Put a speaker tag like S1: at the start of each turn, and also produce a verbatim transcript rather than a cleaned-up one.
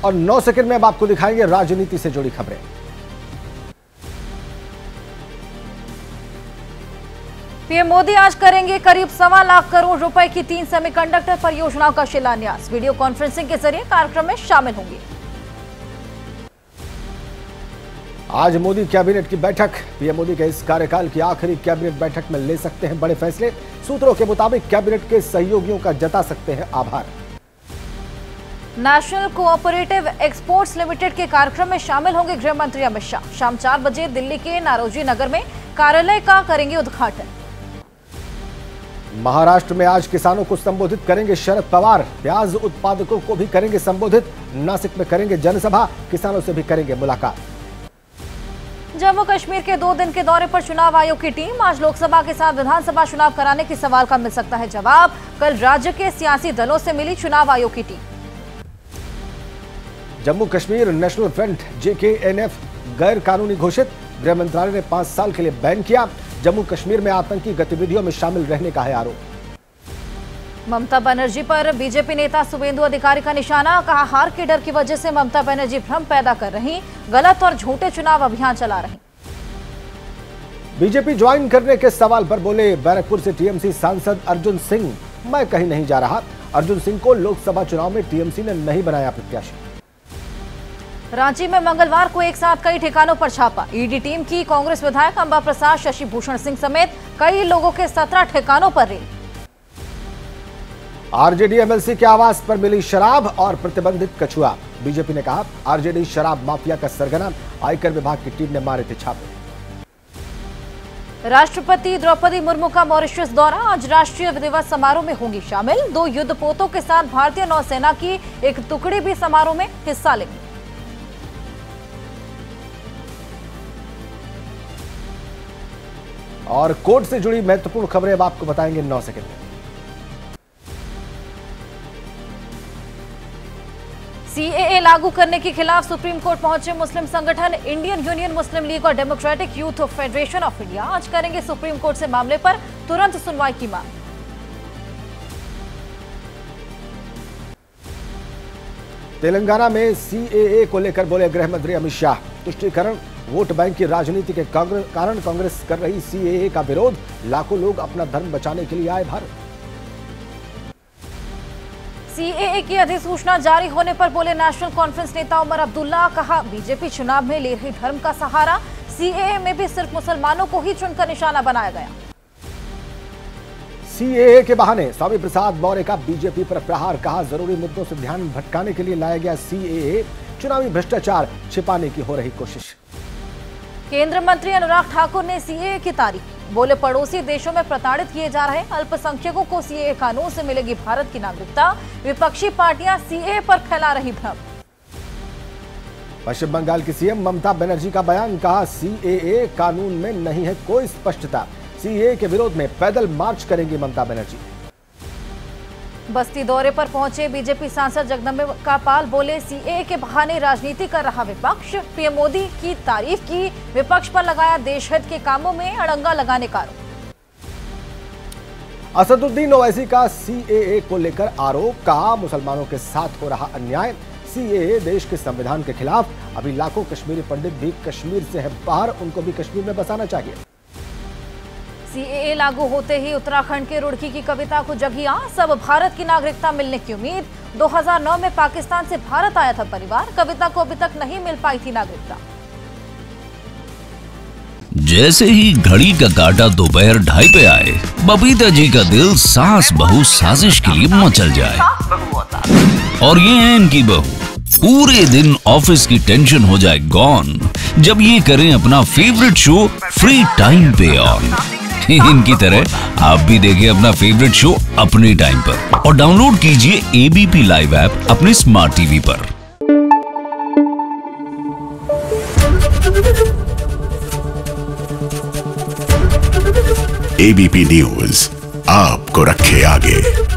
S1: और नौ सेकंड में अब आपको दिखाएंगे राजनीति से जुड़ी खबरें।
S2: पीएम मोदी आज करेंगे करीब सवा लाख करोड़ रुपए की तीन सेमीकंडक्टर परियोजनाओं का शिलान्यास। वीडियो कॉन्फ्रेंसिंग के जरिए कार्यक्रम में शामिल होंगे।
S1: आज मोदी कैबिनेट की बैठक। पीएम मोदी के इस कार्यकाल की आखिरी कैबिनेट बैठक में ले सकते हैं बड़े फैसले। सूत्रों के मुताबिक कैबिनेट के सहयोगियों का जता सकते हैं आभार।
S2: नेशनल कोऑपरेटिव एक्सपोर्ट्स लिमिटेड के कार्यक्रम में शामिल होंगे गृह मंत्री अमित शाह। शाम चार बजे दिल्ली के नारोजी नगर में कार्यालय का करेंगे उद्घाटन।
S1: महाराष्ट्र में आज किसानों को संबोधित करेंगे शरद पवार। प्याज उत्पादकों को भी करेंगे संबोधित। नासिक में करेंगे जनसभा। किसानों से भी करेंगे मुलाकात।
S2: जम्मू कश्मीर के दो दिन के दौरे पर चुनाव आयोग की टीम। आज लोकसभा के साथ विधानसभा चुनाव कराने के सवाल का मिल सकता है जवाब। कल राज्य के सियासी दलों से मिली चुनाव आयोग की team.
S1: Jammu Kashmir national front J K N F गैर कानूनी घोषित। गृह मंत्रालय ने पांच साल के लिए बैन किया। जम्मू कश्मीर में आतंकी गतिविधियों में शामिल रहने का है आरोप।
S2: ममता बनर्जी पर बीजेपी नेता शुभेंदु अधिकारी का निशाना। कहा, हार के डर की वजह से ममता बनर्जी भ्रम पैदा कर रही, गलत और झूठे चुनाव अभियान चला रही।
S1: बीजेपी ज्वाइन करने के सवाल पर बोले बैरकपुर से टीएमसी सांसद अर्जुन सिंह, मैं कहीं नहीं जा रहा। अर्जुन सिंह को लोकसभा चुनाव में टीएमसी ने नहीं बनाया प्रत्याशी।
S2: रांची में मंगलवार को एक साथ कई ठिकानों पर छापा। ईडी टीम की कांग्रेस विधायक अंबा प्रसाद, शशि भूषण सिंह समेत कई लोगों के सत्रह ठिकानों पर रेड।
S1: आरजेडी एमएलसी के आवास पर मिली शराब और प्रतिबंधित कछुआ। बीजेपी ने कहा, आरजेडी शराब माफिया का सरगना। आयकर विभाग की टीम ने मारे थे छापे।
S2: राष्ट्रपति द्रौपदी मुर्मू का मॉरिशस दौरा। आज राष्ट्रीय दिवस समारोह में होंगी शामिल। दो युद्धपोतों के साथ भारतीय नौसेना की एक टुकड़ी भी समारोह में हिस्सा लेगी।
S1: और कोर्ट से जुड़ी महत्वपूर्ण खबरें अब आपको बताएंगे नौ सेकंड में।
S2: सीएए लागू करने के खिलाफ सुप्रीम कोर्ट पहुंचे मुस्लिम संगठन इंडियन यूनियन मुस्लिम लीग और democratic youth federation of India. आज करेंगे सुप्रीम कोर्ट से मामले पर तुरंत सुनवाई की मांग।
S1: तेलंगाना में सीएए को लेकर बोले गृह मंत्री अमित शाह। तुष्टीकरण, वोट बैंक की राजनीति के कारण कांग्रेस कर रही सीएए का विरोध। लाखों लोग अपना धर्म बचाने के लिए आए भारत।
S2: सीएए की अधिसूचना जारी होने पर बोले नेशनल कॉन्फ्रेंस नेता उमर अब्दुल्ला। कहा, बीजेपी चुनाव में ले रही धर्म का सहारा। सीएए में भी सिर्फ मुसलमानों को ही चुनकर निशाना बनाया गया।
S1: सीएए के बहाने स्वामी प्रसाद मौर्य का बीजेपी पर प्रहार। कहा, जरूरी मुद्दों से ध्यान भटकाने के लिए लाया गया सीएए। चुनावी भ्रष्टाचार छिपाने की हो रही कोशिश।
S2: केंद्रीय मंत्री अनुराग ठाकुर ने सीएए की तारीफ। बोले, पड़ोसी देशों में प्रताड़ित किए जा रहे अल्पसंख्यकों को सीएए कानून से मिलेगी भारत की नागरिकता। विपक्षी पार्टियां सीएए पर फैला रही भ्रम।
S1: पश्चिम बंगाल की सीएम ममता बनर्जी का बयान। कहा, सीएए कानून में नहीं है कोई स्पष्टता। सीएए के विरोध में पैदल मार्च करेंगी ममता बनर्जी।
S2: बस्ती दौरे पर पहुंचे बीजेपी सांसद जगदम्बिका पाल। बोले, सीएए के बहाने राजनीति कर रहा विपक्ष। पीएम मोदी की तारीफ की। विपक्ष पर लगाया देशहित के कामों में अड़ंगा लगाने का आरोप।
S1: असदुद्दीन ओवैसी का सीएए को लेकर आरोप। कहा, मुसलमानों के साथ हो रहा अन्याय। सीएए देश के संविधान के खिलाफ। अभी लाखों कश्मीरी पंडित भी कश्मीर से है बाहर, उनको भी कश्मीर में बसाना चाहिए।
S2: सीएए लागू होते ही उत्तराखंड के रुड़की की कविता को जगी आस। अब भारत की नागरिकता मिलने की उम्मीद। दो हज़ार नौ में पाकिस्तान से भारत आया था परिवार। कविता को अभी तक नहीं मिल पाई थी नागरिकता।
S3: जैसे ही घड़ी का काटा दोपहर ढाई पे आए, बबीता जी का दिल सास बहू साजिश के लिए मचल जाए। और ये है इनकी बहू। पूरे दिन ऑफिस की टेंशन हो जाए गॉन जब ये करें अपना फेवरेट शो फ्री टाइम पे ऑन। इनकी तरह आप भी देखें अपना फेवरेट शो अपने टाइम पर और डाउनलोड कीजिए एबीपी लाइव ऐप अपने स्मार्ट टीवी पर।
S4: एबीपी न्यूज आपको रखे आगे।